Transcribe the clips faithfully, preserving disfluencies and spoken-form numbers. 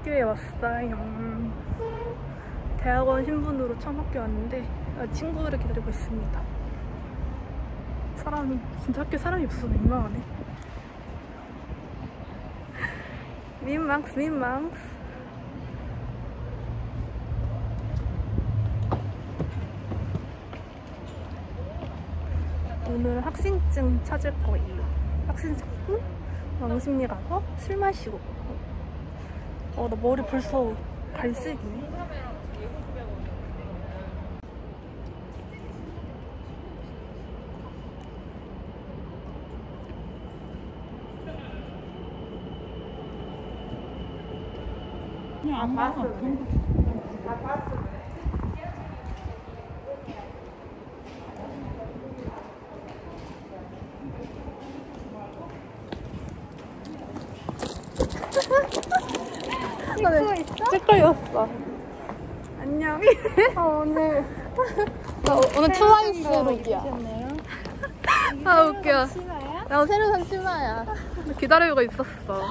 학교에 왔어요. 대학원 신분으로 처음 학교 왔는데 친구를 기다리고 있습니다. 사람이 진짜 학교에 사람이 없어서 민망하네. 민망스 민망스. 오늘 학생증 찾을 거예요. 학생증 왕십리 가서 술 마시고. 어, 나 머리 벌써 갈색이네. 아, 봤어. 아, 봤어. 찍고 있어? 찍고 있어. 안녕. 아, 오늘 나 오늘 트와이스 룩이야. 아, 웃겨. 나 새로 산 치마야. 기다리고 있었어.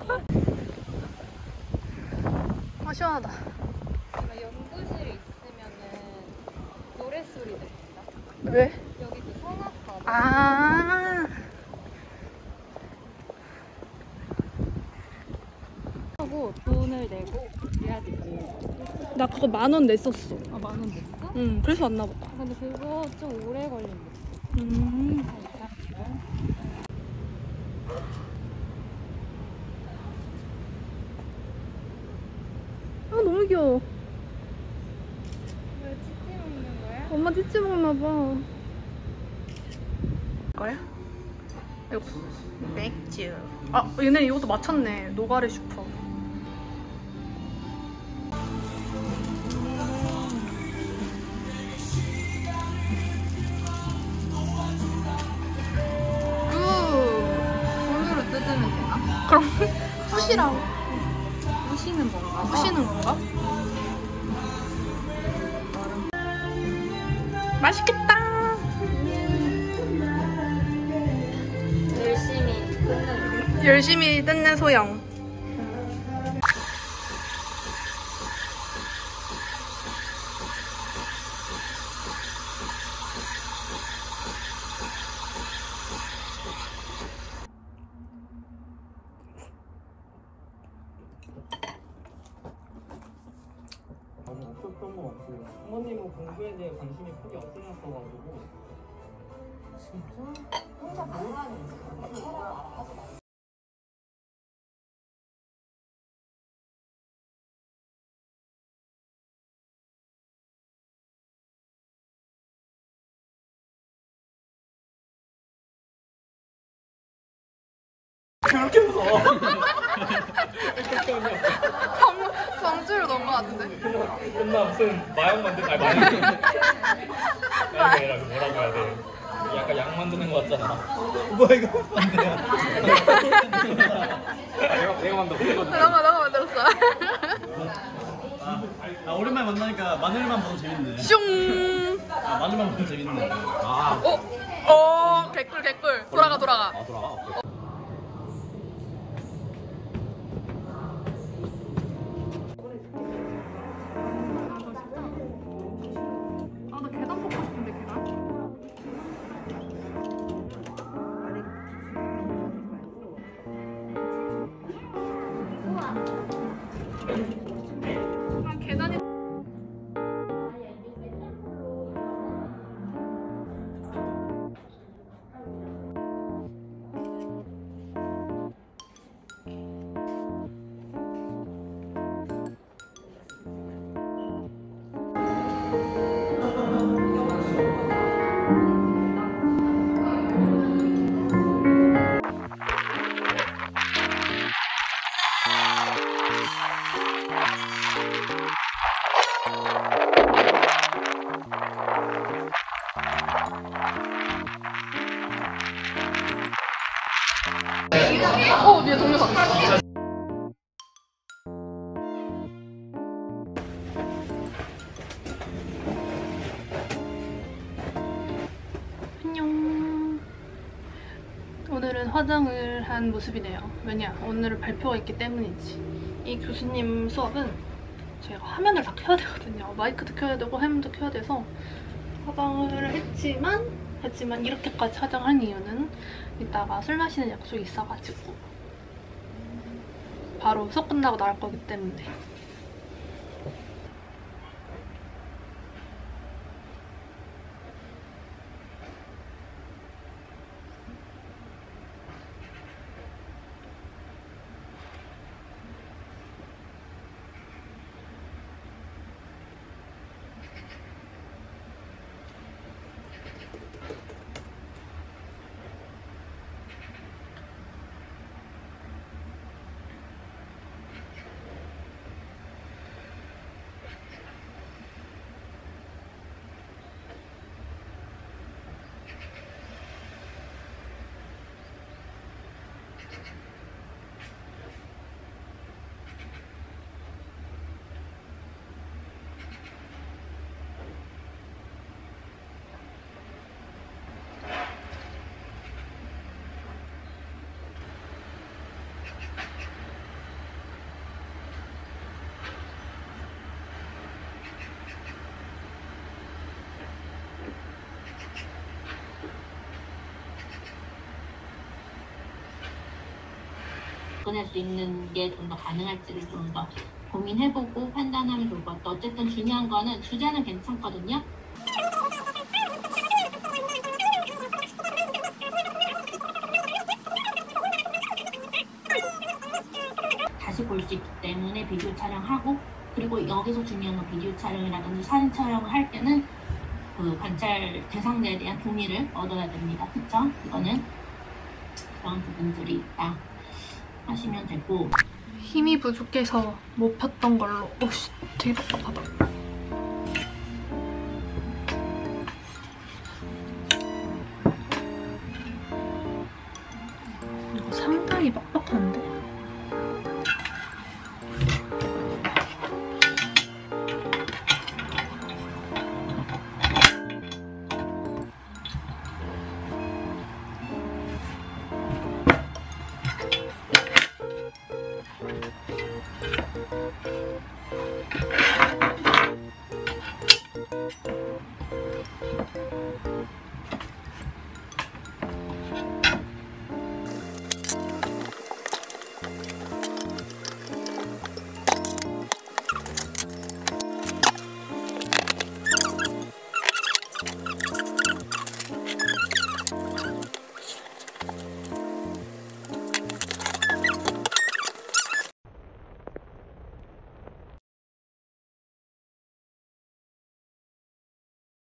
아, 시원하다. 연구실에 있으면은 노래 소리 들린다. 왜? 여기 그 성악가. 아. 하고 돈을 내고 해야 되지. 나 그거 만 원 냈었어. 아, 만 원 냈어? 응, 그래서 왔나 보다. 근데 그거 좀 오래 걸린다. 음. 아, 너무 귀여워. 왜 치치 먹는 거야? 엄마 찌찌 먹나봐. 거야? 이거 맥주. 아, 얘네 이것도 맞췄네. 노가리 슈퍼. 손으로 뜯으면 되나? 그럼 푸시라고. 부시는 건가? 푸시는 건가? 맛있겠다. 열심히 뜯는. 열심히 뜯는 소영. 아니, 없었던 것 같아요. 부모님은 공부에 대해 관심이 크게 없으셨어가지고. 진짜? 혼자 반반이지. 그렇게 무서워. 광주를 넣은 것 같은데? 끝나 무슨 마약 만든 아니 마약 아니 아니라 뭐라고 해야 돼? 약간 약 만드는 거 같잖아. 뭐야 이거 만드야? 내가 내가 만들어. 너가 너가 만들었어. 아, 아 오랜만에 만나니까 마늘만 보면 재밌네. 슝. 아 마늘만 보면 재밌네. 아, 어, 어, 개꿀 개꿀. 돌아가 돌아가. 아 돌아가. 오케이. 아, 나 계단 뽑고 싶은데 계단. 아, 계단이. 어, 위에 동료상. 안녕. 오늘은 화장을 한 모습이네요. 왜냐? 오늘은 발표가 있기 때문이지. 이 교수님 수업은 제가 화면을 다 켜야 되거든요. 마이크도 켜야 되고 화면도 켜야 돼서 화장을 했지만 했지만 이렇게까지 화장한 이유는 이따가 술 마시는 약속이 있어가지고 바로 수업 끝나고 나갈 거기 때문에. 접근할 수 있는 게 좀 더 가능할지를 좀 더 고민해보고 판단하면 좋을 것 같아요. 어쨌든 중요한 거는 주제는 괜찮거든요. 다시 볼 수 있기 때문에 비디오 촬영하고, 그리고 여기서 중요한 건 비디오 촬영이라든지 사진 촬영을 할 때는 그 관찰 대상자에 대한 동의를 얻어야 됩니다. 그쵸? 이거는 그런 부분들이 있다 하시면 되고. 힘이 부족해서 못 폈던 걸로. 오씨, 되게 답답하다. 이거 상당히 빡빡한데?